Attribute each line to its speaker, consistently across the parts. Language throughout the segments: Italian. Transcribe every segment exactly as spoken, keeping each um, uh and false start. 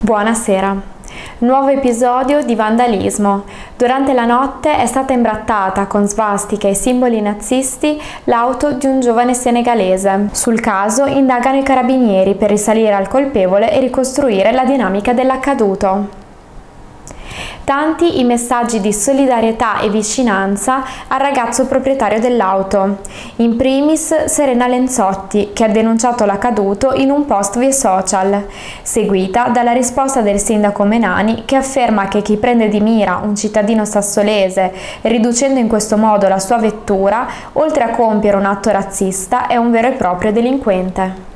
Speaker 1: Buonasera. Nuovo episodio di vandalismo. Durante la notte è stata imbrattata con svastica e simboli nazisti l'auto di un giovane senegalese. Sul caso indagano i carabinieri per risalire al colpevole e ricostruire la dinamica dell'accaduto. Tanti i messaggi di solidarietà e vicinanza al ragazzo proprietario dell'auto. In primis Serena Lenzotti, che ha denunciato l'accaduto in un post via social, seguita dalla risposta del sindaco Menani, che afferma che chi prende di mira un cittadino sassolese, riducendo in questo modo la sua vettura, oltre a compiere un atto razzista, è un vero e proprio delinquente.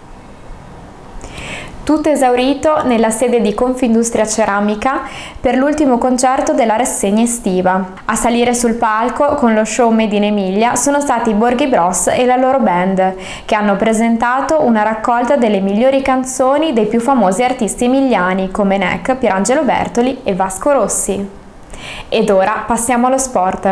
Speaker 1: Tutto esaurito nella sede di Confindustria Ceramica per l'ultimo concerto della rassegna estiva. A salire sul palco con lo show Made in Emilia sono stati i Borghi Bros e la loro band, che hanno presentato una raccolta delle migliori canzoni dei più famosi artisti emiliani come Neck, Pierangelo Bertoli e Vasco Rossi. Ed ora passiamo allo sport.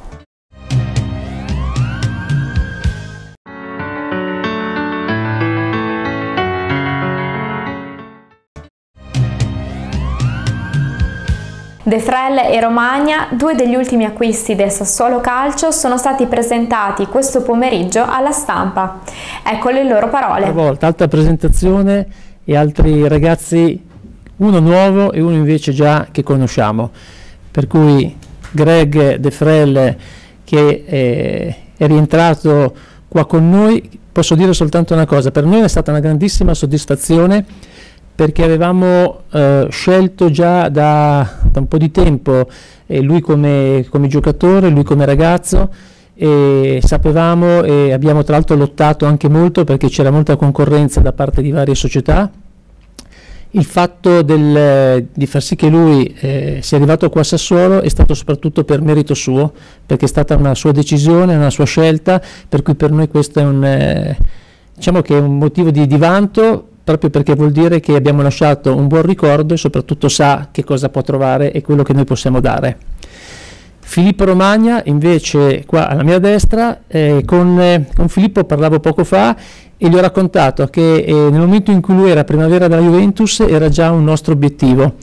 Speaker 1: De Frel e Romagna, due degli ultimi acquisti del Sassuolo Calcio, sono stati presentati questo pomeriggio alla stampa. Ecco le loro parole.
Speaker 2: Una volta, altra presentazione e altri ragazzi, uno nuovo e uno invece già che conosciamo. Per cui Greg De Frel, che è, è rientrato qua con noi, posso dire soltanto una cosa: per noi è stata una grandissima soddisfazione, perché avevamo eh, scelto già da, da un po' di tempo eh, lui come, come giocatore, lui come ragazzo, e sapevamo e abbiamo tra l'altro lottato anche molto perché c'era molta concorrenza da parte di varie società. Il fatto del, di far sì che lui eh, sia arrivato qua a Sassuolo è stato soprattutto per merito suo, perché è stata una sua decisione, una sua scelta, per cui per noi questo è un, eh, diciamo che è un motivo di, di vanto, proprio perché vuol dire che abbiamo lasciato un buon ricordo e soprattutto sa che cosa può trovare e quello che noi possiamo dare. Filippo Romagna invece qua alla mia destra, eh, con, eh, con Filippo parlavo poco fa e gli ho raccontato che eh, nel momento in cui lui era primavera della Juventus era già un nostro obiettivo.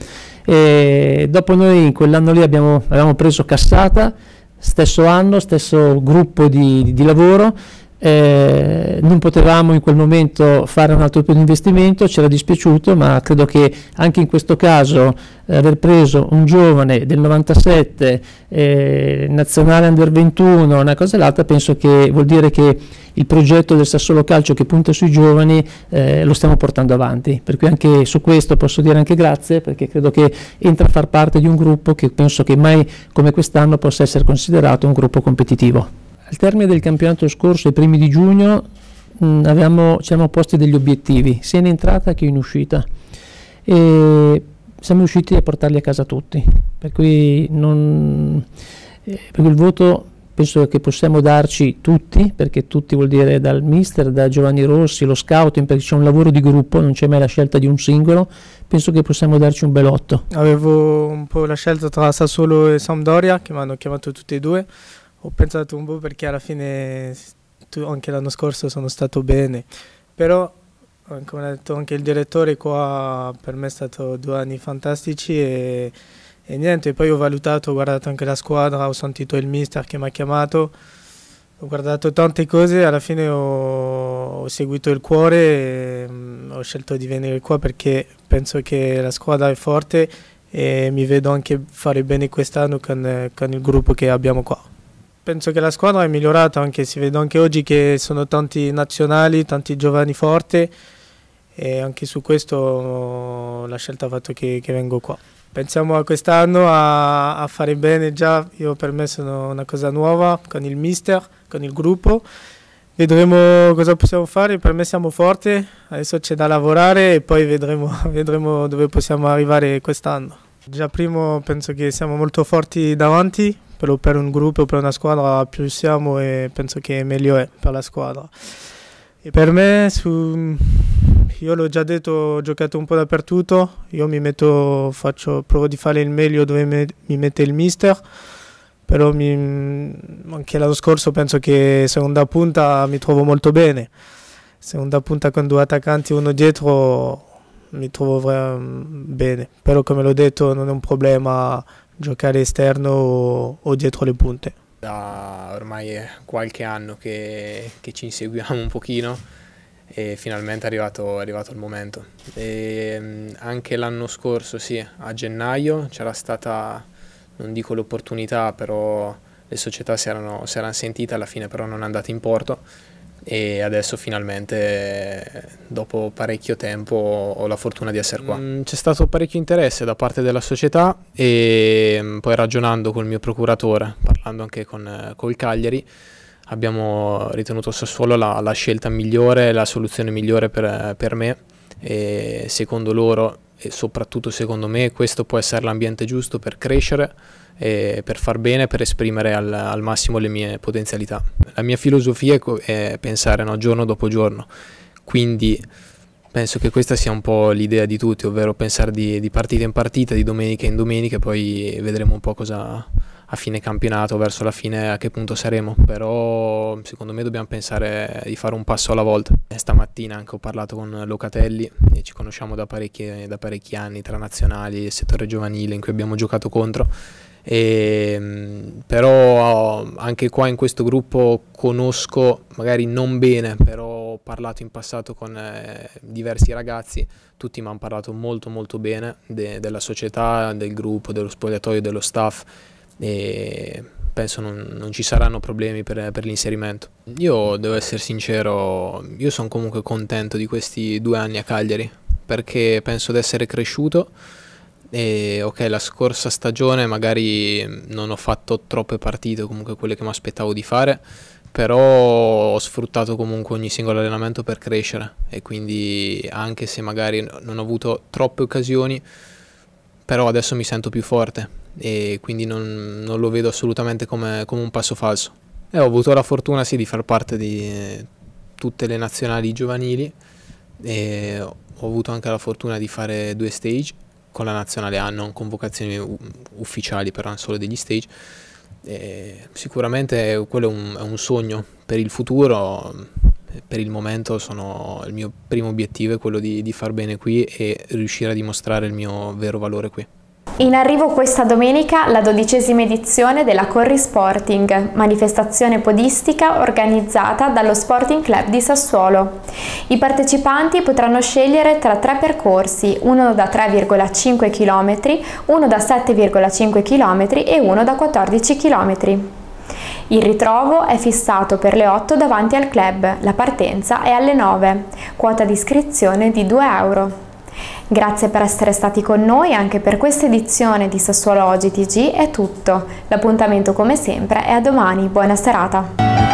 Speaker 2: E dopo noi in quell'anno lì abbiamo, abbiamo preso Cassata, stesso anno, stesso gruppo di, di lavoro. Eh, non potevamo in quel momento fare un altro tipo di investimento, ci era dispiaciuto, ma credo che anche in questo caso eh, aver preso un giovane del novantasette, eh, nazionale under ventuno, una cosa e l'altra, penso che vuol dire che il progetto del Sassuolo Calcio che punta sui giovani eh, lo stiamo portando avanti, per cui anche su questo posso dire anche grazie, perché credo che entra a far parte di un gruppo che penso che mai come quest'anno possa essere considerato un gruppo competitivo. Al termine del campionato scorso, ai primi di giugno, mh, avevamo, ci eravamo posti degli obiettivi, sia in entrata che in uscita, e siamo riusciti a portarli a casa tutti, per cui, non, eh, per cui il voto penso che possiamo darci tutti, perché tutti vuol dire dal mister, da Giovanni Rossi, lo scouting, perché c'è un lavoro di gruppo, non c'è mai la scelta di un singolo, penso che possiamo darci un bel otto.
Speaker 3: Avevo un po' la scelta tra Sassuolo e Sampdoria, che mi hanno chiamato tutti e due. Ho pensato un po' perché alla fine anche l'anno scorso sono stato bene, però come ha detto anche il direttore qua, per me è stato due anni fantastici e, e niente, poi ho valutato, ho guardato anche la squadra, ho sentito il mister che mi ha chiamato, ho guardato tante cose, alla fine ho, ho seguito il cuore e um, ho scelto di venire qua perché penso che la squadra è forte e mi vedo anche fare bene quest'anno con, con il gruppo che abbiamo qua. Penso che la squadra è migliorata, anche si vede anche oggi che sono tanti nazionali, tanti giovani forti e anche su questo la scelta ha fatto che, che vengo qua. Pensiamo a quest'anno a, a fare bene, già io per me sono una cosa nuova con il mister, con il gruppo. Vedremo cosa possiamo fare, per me siamo forti, adesso c'è da lavorare e poi vedremo, vedremo dove possiamo arrivare quest'anno. Già primo penso che siamo molto forti davanti, però per un gruppo, per una squadra più siamo e penso che meglio è per la squadra. E per me, su, io l'ho già detto, ho giocato un po' dappertutto, io mi metto, faccio, provo di fare il meglio dove me, mi mette il mister, però mi, anche l'anno scorso penso che seconda punta mi trovo molto bene. Seconda punta con due attaccanti, uno dietro, mi trovo bene, però come l'ho detto non è un problema giocare esterno o, o dietro le punte.
Speaker 4: Da ormai qualche anno che, che ci inseguiamo un pochino e finalmente è arrivato, è arrivato il momento. E anche l'anno scorso, sì, a gennaio c'era stata, non dico l'opportunità, però le società si erano, si erano sentite, alla fine però non è andata in porto e adesso finalmente dopo parecchio tempo ho la fortuna di essere qua. C'è stato parecchio interesse da parte della società e poi ragionando col mio procuratore, parlando anche con col Cagliari, abbiamo ritenuto Sassuolo la, la scelta migliore, la soluzione migliore per, per me e secondo loro e soprattutto secondo me questo può essere l'ambiente giusto per crescere, e per far bene, per esprimere al, al massimo le mie potenzialità. La mia filosofia è pensare no, giorno dopo giorno, quindi penso che questa sia un po' l'idea di tutti, ovvero pensare di, di partita in partita, di domenica in domenica e poi vedremo un po' cosa a fine campionato, verso la fine a che punto saremo, però secondo me dobbiamo pensare di fare un passo alla volta. E stamattina anche ho parlato con Locatelli e ci conosciamo da parecchi, da parecchi anni tra nazionali e settore giovanile in cui abbiamo giocato contro. E, però anche qua in questo gruppo conosco magari non bene, però ho parlato in passato con eh, diversi ragazzi, tutti mi hanno parlato molto molto bene de, della società, del gruppo, dello spogliatoio, dello staff e penso non, non ci saranno problemi per, per l'inserimento. Io devo essere sincero, io sono comunque contento di questi due anni a Cagliari perché penso di essere cresciuto. E ok, la scorsa stagione magari non ho fatto troppe partite, comunque quelle che mi aspettavo di fare, però ho sfruttato comunque ogni singolo allenamento per crescere e quindi anche se magari non ho avuto troppe occasioni, però adesso mi sento più forte e quindi non, non lo vedo assolutamente come, come un passo falso. E ho avuto la fortuna sì di far parte di tutte le nazionali giovanili e ho avuto anche la fortuna di fare due stage con la nazionale A, non convocazioni ufficiali, però solo degli stage. E sicuramente quello è un, è un sogno per il futuro, per il momento sono, il mio primo obiettivo è quello di, di far bene qui e riuscire a dimostrare il mio vero valore qui.
Speaker 1: In arrivo questa domenica la dodicesima edizione della Corri Sporting, manifestazione podistica organizzata dallo Sporting Club di Sassuolo. I partecipanti potranno scegliere tra tre percorsi, uno da tre virgola cinque chilometri, uno da sette virgola cinque chilometri e uno da quattordici chilometri. Il ritrovo è fissato per le otto davanti al club, la partenza è alle nove, quota di iscrizione di due euro. Grazie per essere stati con noi anche per questa edizione di Sassuolo Oggi T G è tutto. L'appuntamento come sempre è a domani. Buona serata!